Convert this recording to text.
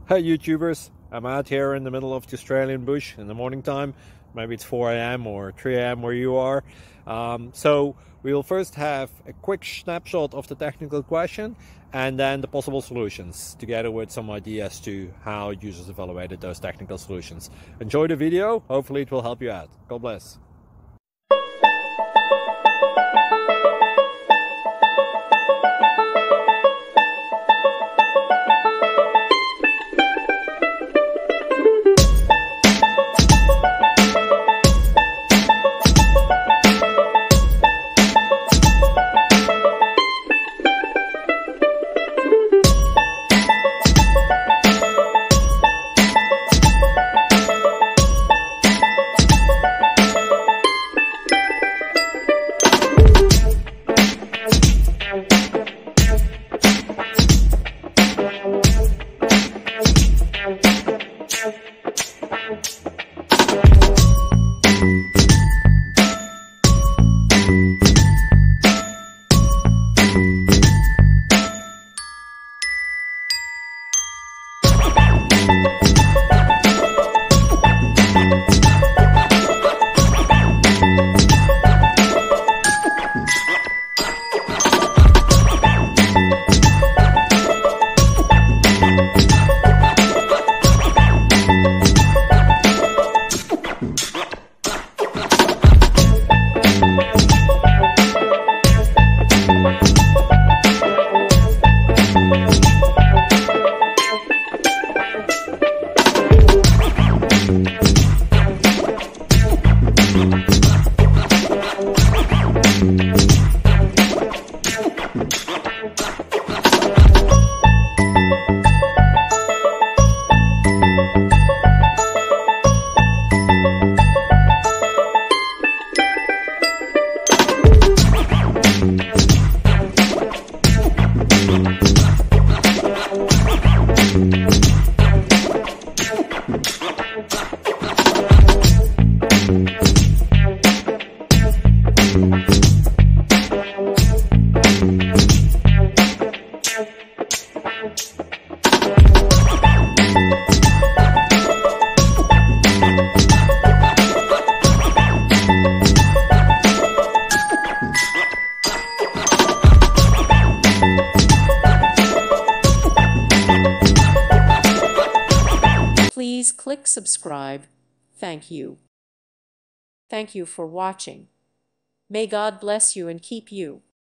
Hey YouTubers, I'm out here in the middle of the Australian bush in the morning time. Maybe it's 4 a.m. or 3 a.m. where you are. So we'll first have a quick snapshot of the technical question and then the possible solutions, together with some ideas to how users evaluated those technical solutions. Enjoy the video, hopefully it will help you out. God bless. Please click subscribe. Thank you. Thank you for watching. May God bless you and keep you.